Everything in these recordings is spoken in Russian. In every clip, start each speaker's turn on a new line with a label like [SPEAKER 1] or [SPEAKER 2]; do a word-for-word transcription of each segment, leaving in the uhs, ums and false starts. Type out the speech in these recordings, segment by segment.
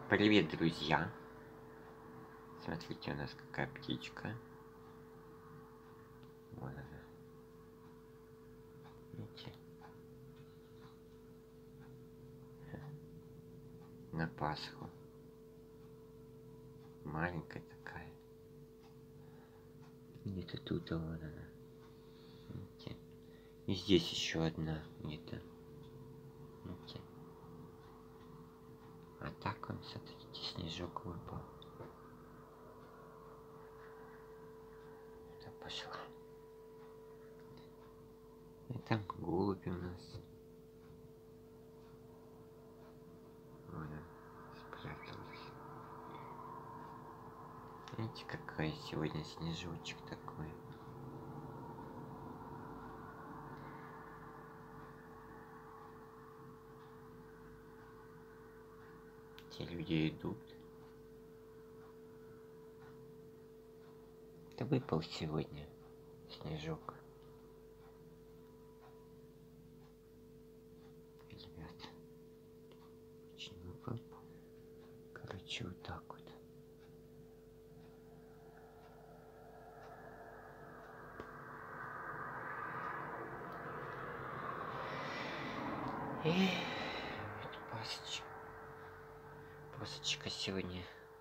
[SPEAKER 1] Привет, друзья! Смотрите, у нас какая птичка. Вот она. Видите? На Пасху. Маленькая такая. Где-то тут, а вон она. Видите? И здесь еще одна где-то. Видите? А так он, смотрите, снежок выпал. Это пошла. И там голубь у нас. Вон он спрятался. Видите, какой сегодня снежочек такой. Те люди идут. Это выпал сегодня снежок. Ребят, очень выпал. Короче, вот так вот. И вот пасочка. Пасочка сегодня.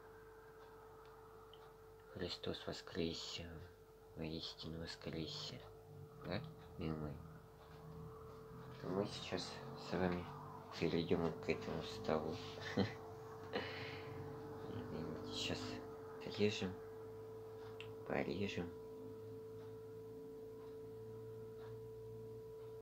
[SPEAKER 1] Христос воскресе, воистину воскресе. Да, милый? То мы сейчас с вами перейдем к этому столу. Сейчас режем, порежем.